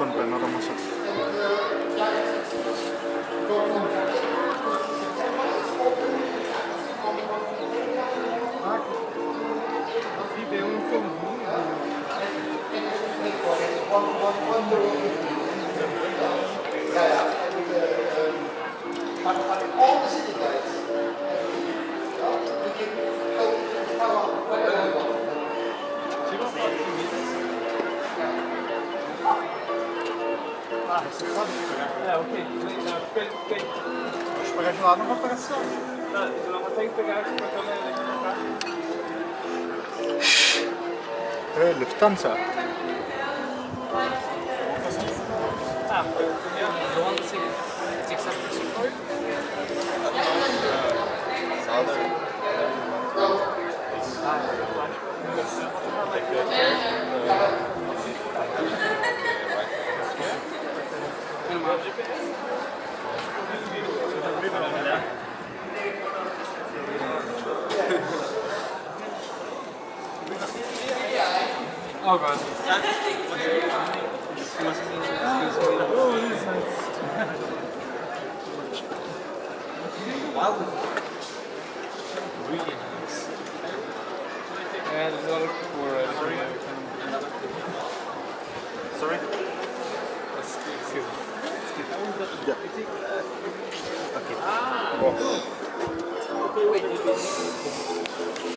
per non ramassare. Ok. Vou pegar de lá, não vou pegar só. Você não consegue pegar esse botão Lufthansa. Ah, eu ando assim. Tinha que saber se foi. Oh god. Wow. Really nice. Yeah, there's a lot of people already. Sorry? Excuse me. Yeah. Okay. Okay, wait.